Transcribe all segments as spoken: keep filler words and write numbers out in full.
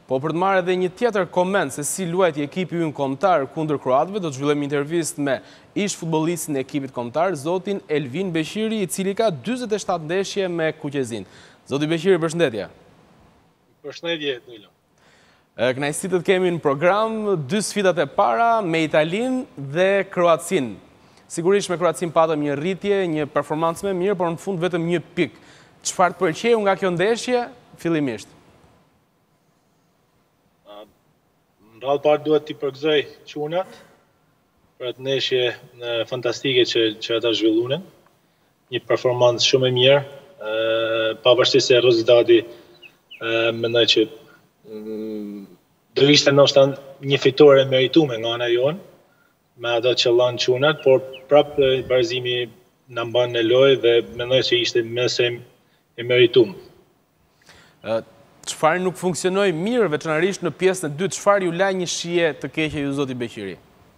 Po për të marrë edhe një tjetër koment se si luajti ekipi ynë kombëtar kundër kroatëve, do të zhvillojmë intervistë me ish futbollistin e ekipit kombëtar, zotin Elvin Beqiri, i cili ka dyzet e shtatë ndeshje me Kuqezin. Zoti Beqiri, përshëndetje. Përshëndetje, Nilo. Kënaqësi të kemi në program, dy sfidat e para me Italinë dhe Kroacinë. Sigurisht me Kroacinë patëm një rritje, një performancë më mirë, por në fund vetëm një pikë. Çfarë të pëlqeu nga kjo ndeshje fillimisht? Në radhë parë duhet t'i përgëzoj çunat për atë ndeshje fantastike që, që ata zhvilluan. Një performancë shumë e mirë, pavarësisht se rezultati mendoj që do ishte ndoshta një fitore e merituar nga ana jonë me ato që lanë çunat, por prapë barazimi na mban në lojë dhe mendoj se ishte më së e merituar. Çfarë nuk funksionoi mirë veçanërisht në pjesën e dytë, çfarë ju la një shije të keqe ju zoti Beqiri?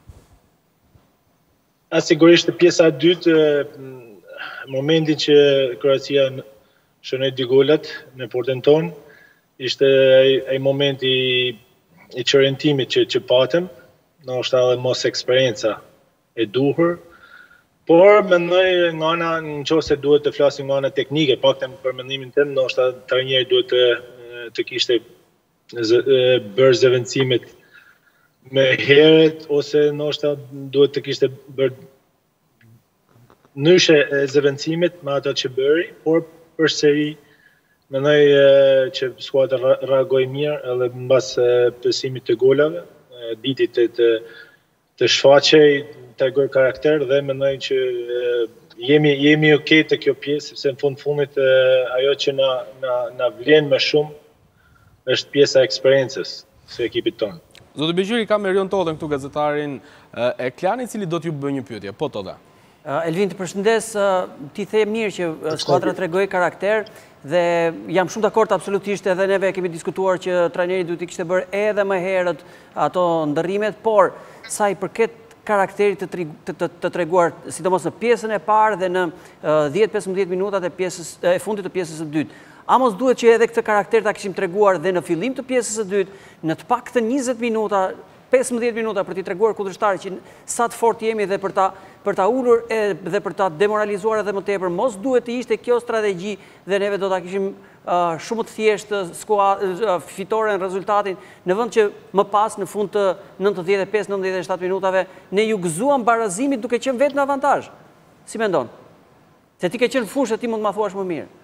A sigurisht pjesa e dytë, momentin që Kroacia shënoi dy golat në portën tonë, ishte ai momenti i çorientimit që që patëm, ndoshta edhe mos eksperienca e duhur. Por mendoj nga ana, nëse duhet të flasim nga ana teknike, paktën për mendimin tim, ndoshta trajneri duhet të të kishte bërë zëvendësimet me herët, ose ndoshta duhet të kishte bërë ndryshe zëvendësimet me ato që bëri, por përsëri mendoj që skuadra reagoi mirë edhe mbas pësimit të golave, diti të të, të shfaqej, tregoi karakter dhe mendoj që jemi jemi okay te kjo pjesë, sepse në fund fundit ajo që na na na vlen më shumë është pjesa e eksperiencës së ekipit tonë. Zoti Beqiri, kam Erion Todën këtu, gazetarin e Klanit, i cili do t'ju bëjë një pyetje. Po Toda. Elvin, të përshëndes, ti the mirë që skuadra tregoi karakter dhe jam shumë dakord absolutisht, edhe neve kemi diskutuar që trajneri duhet i kishte bërë edhe më herët ato ndërrimet, por sa i përket karakterit të, të, të, të treguar, sidomos në pjesën e parë dhe në dhjetë pesëmbëdhjetë minutat e, pjesës, e fundit të pjesës së dytë. A mos duhet që edhe këtë karakter ta kishim treguar dhe në fillim të pjesës së dytë, në të paktën njëzet minuta, pesëmbëdhjetë minuta për t'i treguar kundërshtarit që sa të fortë jemi dhe për ta për ta ulur e, dhe për ta demoralizuar edhe më tepër, mos duhet të ishte kjo strategji dhe neve do ta kishim uh, shumë të thjeshtë uh, fitoren rezultatin, në vend që më pas në fund të nëntëdhjetë e pesë nëntëdhjetë e shtatë minutave ne ju gëzuam barazimit duke qenë vetë në avantazh. Si mendon? Se ti ke qenë fushë, ti mund të ma thuash më mirë.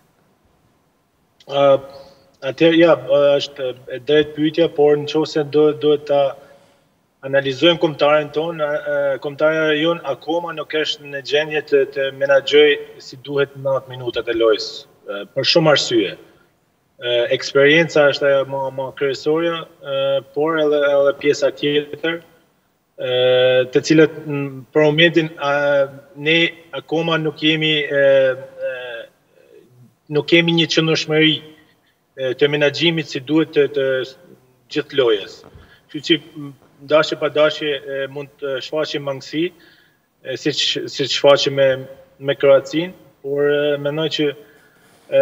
Uh, Atëherë, ja, është e drejtë pyetja, por nëse do duhet ta analizojmë kombëtarin ton, kombëtari jon akoma nuk është në gjendje të, të menaxhoj si duhet nëntëdhjetë minutat e lojës, për shumë arsye. Eksperienca është ajo më më kryesorja, por edhe edhe pjesa tjetër, të cilët për momentin ne akoma nuk jemi nuk kemi një qëndrueshmëri të menaxhimit si duhet të, të gjithë lojës. Kështu që dashje pa dashje mund të shfaqim mangësi, siç siç shfaqim me me Kroacinë, por mendoj që e,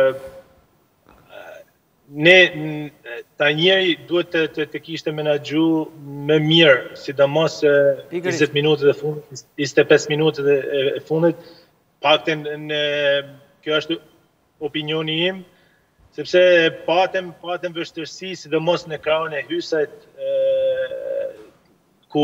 ne trajneri duhet të, të, të kishte menaxhu më mirë, sidomos njëzet minutët e fundit, njëzet e pesë minutët e fundit, paktën në kjo është opinioni im, sepse patëm patëm vështirësi, sidomos në krahun e hysajt, ku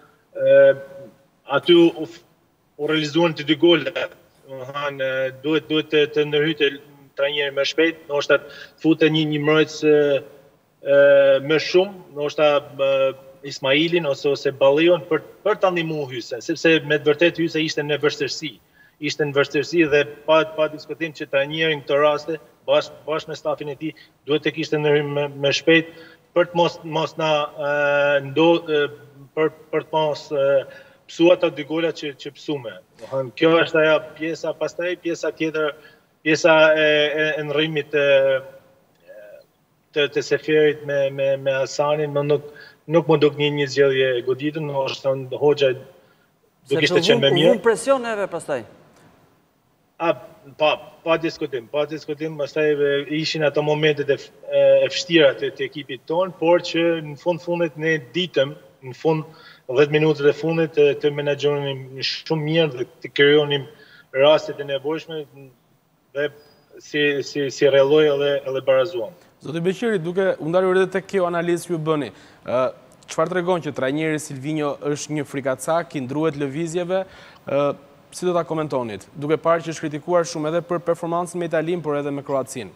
aty u, u realizuan të dy gola. Duhet duhet të, të ndërhyjë trajneri më shpejt, ndoshta futet një një mbrojtës më shumë, ndoshta Ismailin ose ose Ballion për për ta ndihmuar Hysen, sepse me të vërtetë Hyse ishte në vështirësi. Ishte në vështirësi dhe pa pa diskutim që trajneri në këtë raste bashkë bash me stafin e tij duhet të kishte ndërhyrë më, më shpejt për të mos mos na ndo për për të mos psuar ato dy gola që që psuame. Do të thonë kjo është ajo pjesa, pastaj pjesa tjetër, pjesa e, e, e ndrrimit të të, të Seferit me me me Hasanin, më nuk nuk më duk një një zgjedhje e goditur, ndoshta Hoxha do kishte qenë më mirë. Se të vun presion neve pastaj. A, pa, pa diskutim, pa diskutim, pastaj ishin ato momentet e, e vështira të, të ekipit ton, por që në fund fundit ne ditëm, në fund dhjetë minutët e fundit të, të menaxhonim shumë mirë dhe të krijonim rastet e nevojshme dhe si si si rrelloi edhe edhe barazuam. Zoti Beqiri, duke u ndarur edhe tek kjo analizë që ju bëni, ë çfarë tregon që trajneri Silvinho është një frikacak i ndruhet lëvizjeve, ë si do ta komentonit, duke parë që është kritikuar shumë edhe për performancën me Italinë, por edhe me Kroacinë?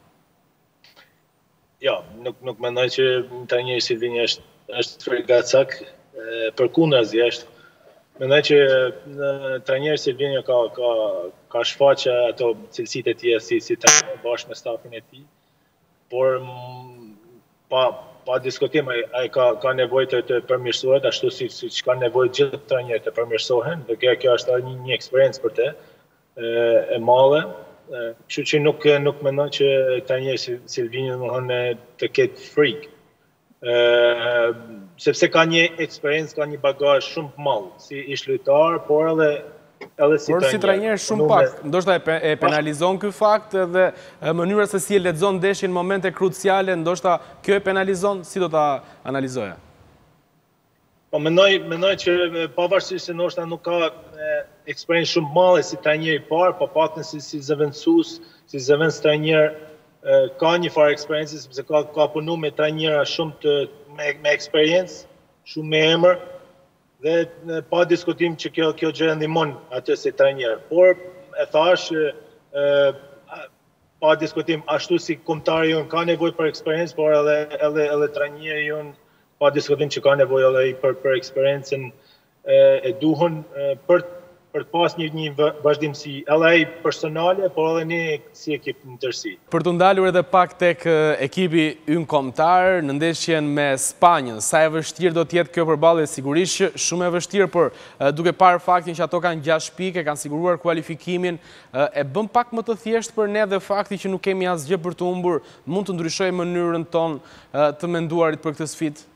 Ja, nuk nuk mendoj që trajneri Silvinho është është frikacak, përkundazi është. Mendoj që trajneri Silvinho ka ka ka shfaqe ato cilësitë e tij si si trajner bashkë me stafin e tij, por pa pa diskutim ai ka ka nevojë të, të përmirësohet ashtu si siç ka nevojë gjithë trajnerët të përmirësohen, dhe kjo kjo është një, një eksperiencë për të e, e madhe. Kështu që nuk nuk mendoj që trajneri Silvinho domethënë të ketë frikë. Ë sepse ka një eksperiencë, ka një bagazh shumë të madh si ish lojtar, por edhe edhe si por trajner. si trajner shumë pak, ndoshta e, e penalizon ky fakt dhe mënyra se si e lexon ndeshin në momente kruciale, ndoshta kjo e penalizon, si do ta analizoja? Po mendoj mendoj që pavarësisht se ndoshta nuk ka eksperiencë shumë madhe si trajner i parë, po paktën si si zëvendësues, si zëvendës trajner ka një farë eksperiencë sepse ka ka punuar me trajnera shumë të me, me eksperiencë, shumë me emër, dhe pa diskutim që kjo kjo gjë ndihmon atë si trajner. Por e thash e, pa diskutim ashtu si kombëtari jon ka nevojë për eksperiencë, por edhe edhe edhe trajneri jon pa diskutim që ka nevojë edhe për për eksperiencën e, e duhur për për të pas një, një vazhdimsi edhe ai personale, por edhe ne si ekip në tërësi. Për të ndalur edhe pak tek ekipi ynë kombëtar në ndeshjen me Spanjën, sa e vështirë do të jetë kjo përballje? Sigurisht që shumë e vështirë, por duke parë faktin që ato kanë gjashtë pikë, kanë siguruar kualifikimin, e bën pak më të thjeshtë për ne dhe fakti që nuk kemi asgjë për të humbur, mund të ndryshojë mënyrën tonë të menduarit për këtë sfidë?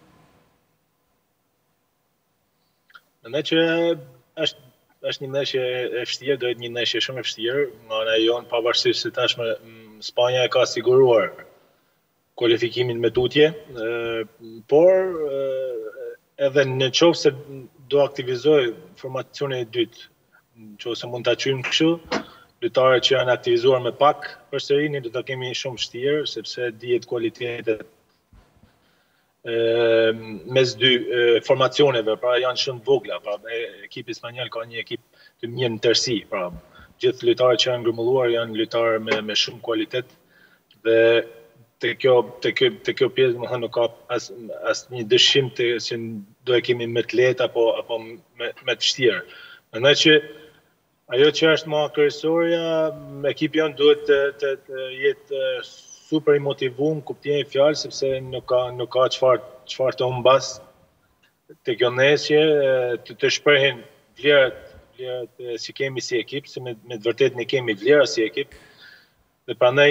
Mendoj që është është një ndeshje e vështirë, do jetë një ndeshje shumë e vështirë, nga ana jon pavarësisht se tashmë Spanja e ka siguruar kualifikimin me tutje, por edhe në qoftë se do aktivizoj formacionin e dytë, në qoftë se mund ta quajmë kështu, lojtarët që janë aktivizuar me pak përsëri ne do ta kemi shumë vështirë sepse dihet kualitetet mes dy formacioneve, pra janë shumë vogla, pra ekipi spanjol ka një ekip të mirë në tërësi, pra gjithë lojtarët që janë grumbulluar janë lojtarë me me shumë kualitet dhe te kjo te kjo te kjo pjesë domethënë nuk ka as asnjë dyshim të që do e kemi më të lehtë apo apo më më të vështirë. Mendoj që ajo që është më kryesorja, ekipi jon duhet të të, të jetë super i motivuar, kuptimi i fjalës, sepse nuk ka nuk ka çfarë çfarë të humbas te kjo ndeshje, të të shprehin vlerat vlerat që kemi si ekip, se me me të vërtetë ne kemi vlera si ekip. Dhe prandaj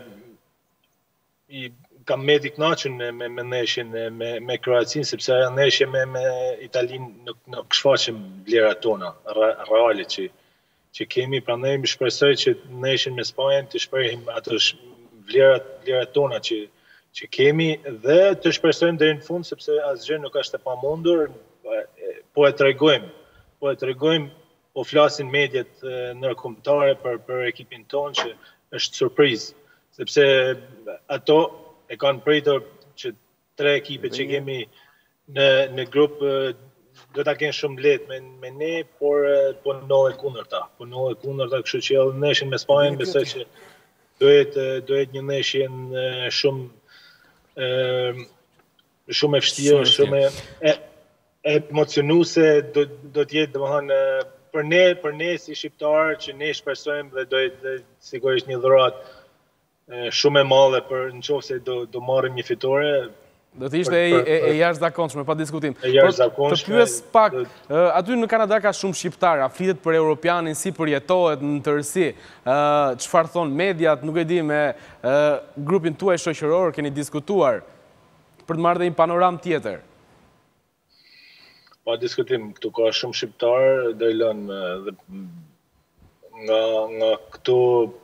i kam me të kënaqur me me ndeshjen me me Kroacinë, sepse ajo ndeshje me me Italinë nuk nuk shfaqem vlerat tona reale që që kemi, prandaj më shpresoj që ndeshjen me Spanjën të shprehim ato vlerat vlerat tona që që kemi dhe të shpresojmë deri në fund, sepse asgjë nuk është e pamundur, po e tregojmë, po e tregojmë, po flasin mediat ndërkombëtare për për ekipin ton që është surprizë, sepse ato e kanë pritur që tre ekipet që kemi në në grup do ta kenë shumë lehtë me me ne, por po ndodhet kundërta, po ndodhet kundërta, kështu që edhe ndeshjen me Spanjën besoj që do jetë do jetë një ndeshje shumë ë shumë e vështirë, shumë e emocionuese, do do të jetë domethënë për ne, për ne si shqiptarë që ne shpresojmë dhe do jetë sigurisht një dhuratë shumë e madhe për nëse do do marrim një fitore. Do të ishte e, e, e jashtëzakonshme, pa diskutim. E jashtëzakonshme. Të pyes pak, aty në Kanada ka shumë shqiptarë, a flitet për europianin, si përjetohet në tërësi, çfarë thon mediat, nuk e di, me grupin tuaj shoqëror keni diskutuar për të marrë dhe një panoramë tjetër. Pa diskutim, këtu ka shumë shqiptarë, do i lënë dhe nga, nga këtu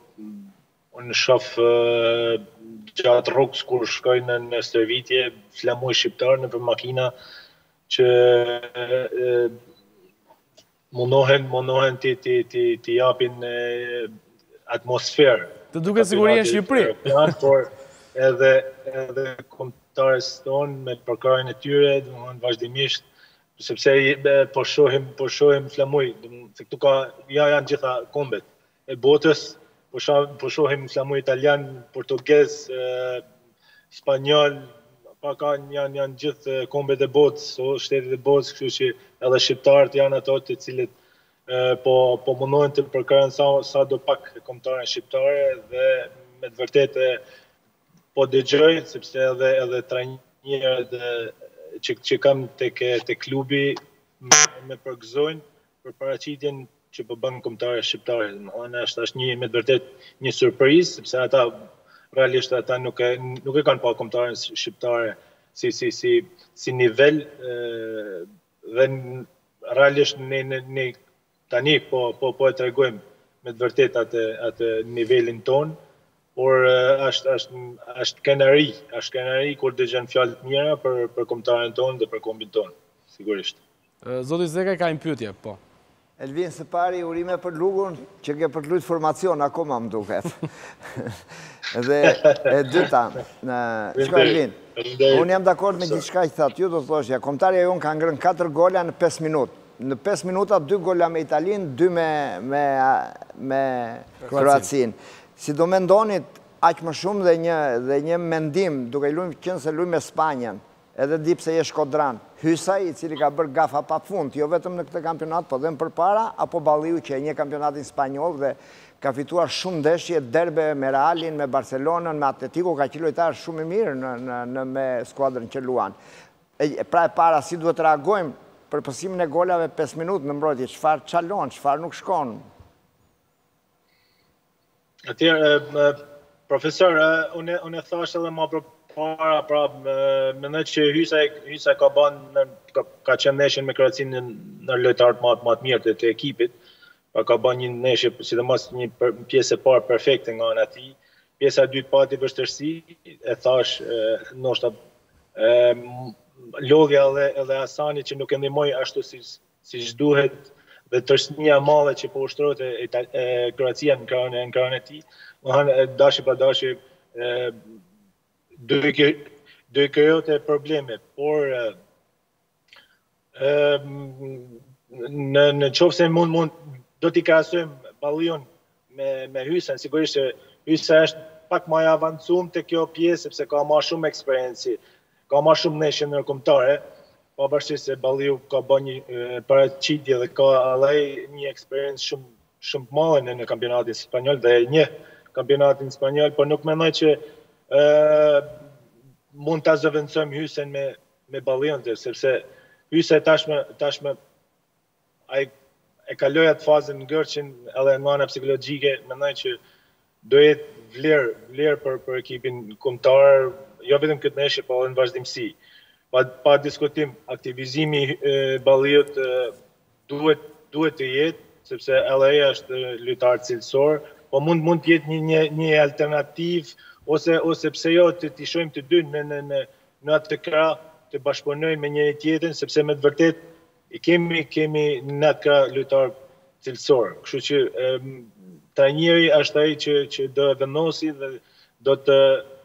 unë shof uh, gjatë rrugës kur shkoj në, në stërvitje, flamuj shqiptar në për makina që uh, mundohen, mundohen të, të, të, të japin uh, atmosferë. Të duke siguria në Shqipëri. Plan, por edhe, edhe kombëtarës tonë me përkrajnë e tyre, dhe vazhdimisht, sepse po shohim, po shohim flamuj, se këtu ka, ja janë gjitha kombet e botës, po shohim, po shohim flamuj italian, portugez, eh, spanjol, pa ka janë, janë gjithë kombet e botës, o shtetet e botës, kështu që edhe shqiptarët janë ato të cilët eh, po, po mundohen të përkrajnë sa, sa do pak kombëtare shqiptare dhe me të vërtetë po dëgjoj, sepse edhe, edhe trajnerët që, që kam të, të klubi me, me përgëzojnë për paraqitjen që po bën kombëtarë shqiptare. Domethënë është është një me të vërtet një surprizë, sepse ata realisht ata nuk e nuk e kanë pa kombëtarën shqiptare si si si si nivel e, dhe realisht ne ne, ne tani po po po e tregojmë me të vërtet atë atë nivelin ton. Por është është është kënaqëri, është kënaqëri kur dëgjon fjalë të mira për për kombëtarën tonë dhe për kombin tonë, sigurisht. Zoti Zeka ka një pyetje, po. Elvin, së pari urime për lugun që ke për të luajtur formacion akoma më duket. Dhe e dyta, çka Elvin? Unë jam dakord me gjithçka që thatë, ju do të thoshja, kombëtarja jon ka ngrënë katër gola në pesë minutë. Në pesë minuta dy gola me Italinë, dy me me me Kroacinë. Si do mendonit aq më shumë dhe një, dhe një mendim, duke i luajtur qenë se luaj me Spanjën, edhe di pse je shkodran, Hysaj, i cili ka bërë gafa pa fund, jo vetëm në këtë kampionat, po dhe më përpara, apo Balliu që e një kampionatin spanjoll dhe ka fituar shumë ndeshje, derbe me Realin, me Barcelonën, me Atletico, ka qenë lojtar shumë i mirë në, në, në me skuadrën që luan. E, pra e para, si duhet reagojmë për pësimin e golave pesë minutë në mbrojtje, çfarë çalon, çfarë nuk shkon? Atëherë, profesor, unë unë thash edhe më përpara, pra mendoj që Hysaj Hysaj ka bën ka, ka qenë neshën me Kroacinë në lojtarët më më të mirë të, të ekipit. Pa ka bën një neshë, sidomos një pjesë e parë perfekte nga ana e tij. Pjesa e dytë pati vështirësi, e thash, ndoshta lodhja edhe edhe Hasani që nuk e ndihmoi ashtu si siç duhet. Dhe tërësnia e madhe që po ushtrohet e, e, e Kroacia në krahun në krahun e tij, domethënë dashi pa dashi do i do i krijote probleme, por e, e, në në qoftë mund mund do t'i krahasojmë Balliun me me Hysën, sigurisht që Hysa është pak më i avancuar te kjo pjesë sepse ka më shumë eksperiencë, ka më shumë neshje ndërkombëtare. Pavarësisht se Balliu ka bën një paraqitje dhe ka allai një eksperiencë shumë shumë të madhe në, në kampionatin spanjoll dhe një kampionatin spanjoll, por nuk mendoj që ë mund ta zëvendësojmë Hysën me me Balliun, sepse Hysa tashmë tashmë ai e kaloi atë fazën ngërçin edhe nga ana psikologjike, mendoj që do jetë vlerë vlerë për për ekipin kombëtar, jo vetëm këtë neshje, por edhe në vazhdimsi. Pa, pa diskutim, aktivizimi e, Balliut e, duhet, duhet të jetë, sepse L A është lojtar cilësor, po mund mund të jetë një, një, një alternativë, ose, ose pse jo të të shohim të dy në, në, në, në atë krah të bashkëpunojnë me njëri tjetrin, sepse me të vërtet i kemi, kemi në atë krah lojtar cilësor. Kështu që e, trajneri është ai që, që do vendosi dhe do të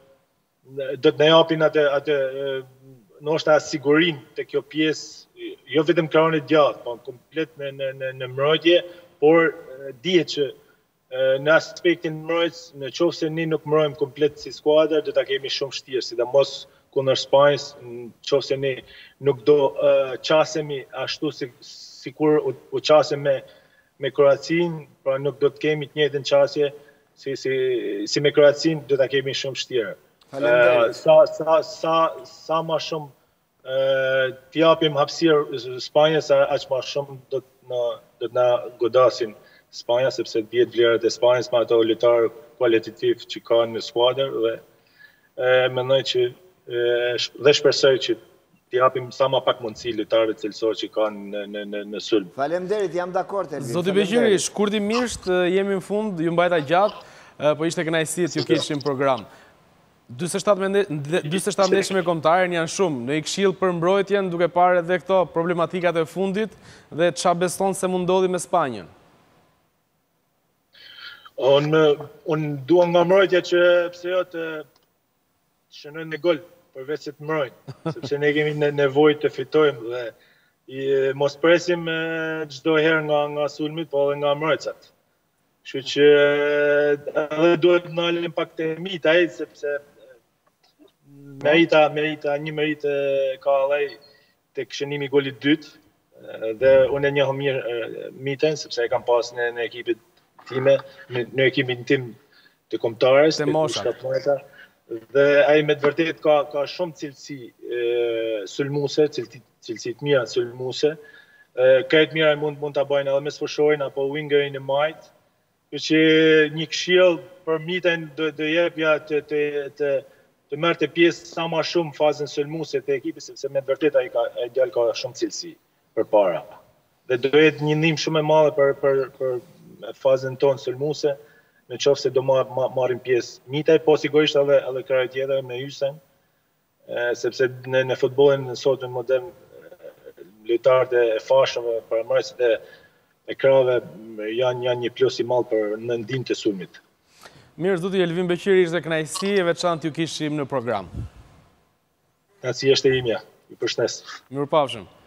do të na japin atë atë ndoshta sigurin të kjo pjesë, jo vetëm krahun e djathtë, po komplet në në në, në mbrojtje, por dihet që në aspektin mbrojtës, në qoftë se ne nuk mbrojmë komplet si skuadër, do ta kemi shumë vështirë, sidomos kundër Spanjës, në qoftë se ne nuk do uh, qasemi ashtu si sikur u, u qasem me me Kroacinë, pra nuk do të kemi të njëjtën qasje si si si me Kroacinë, do ta kemi shumë vështirë. Uh, sa sa sa sa më shumë uh, t'i japim hapësirë Spanjës, aq më shumë do të na do të na godasin Spanja, sepse dihet vlerat e Spanjës me ato lojtarë kualitativ që kanë në skuadër dhe e, mendoj që e, dhe shpresoj që t'i japim sa ma pak mundësi lojtarëve cilësor që kanë në sulm. Faleminderit, jam dakord, Elvin. Zoti Beqiri, shkurtimisht jemi në fund, ju mbajta gjatë, po ishte kënaqësi që ju kishim program. dyzet e shtatë ndeshje me kombëtarin janë shumë. Në i këshill për mbrojtjen duke parë edhe këto problematikat e fundit dhe çfarë beson se mund ndodhi me Spanjën? Unë dua nga mbrojtja që pse jo të shënojnë në gol, përveç se të mbrojnë, sepse ne kemi nevojë të fitojmë dhe mos presim çdo herë nga nga sulmit, po edhe nga mbrojtësat. Kështu që edhe duhet të ndalim pak të mita, sepse merita, merita, një meritë ka allaj të këshënimi golit dytë, dhe unë e njoh mirë mitën, sepse e kam pas në, në ekipit time, në ekipin tim të kombëtarës, të moshat. Dhe ai me të vërtet ka, ka shumë cilësi sulmuse, cilësi të mira sulmuse. Këtë mira mund, mund të bajnë edhe me sfëshojnë apo wingerin e majtë, që një këshill për mitën do jepja të, të, të, të merë të pjesë sa ma shumë fazën sulmuse të ekipit, sepse me të vërtet ai ka ai djalë ka shumë cilësi përpara. Dhe do jetë një ndihmë shumë e madhe për për për fazën tonë sulmuse, në qoftë se do marrim pjesë mitaj, po sigurisht edhe edhe krahë tjetër me Hysen, sepse në në futbollin në sotën modern lojtarët e fashëve, paramërësit e e krave janë janë një plus i madh për në ndihmë të sulmit. Mirë, zoti Elvin Beqiri, ishte kënaqësi e veçantë ju kishim në program. Kënaqësi është e imja. Ju përshëndes. Mirupafshim.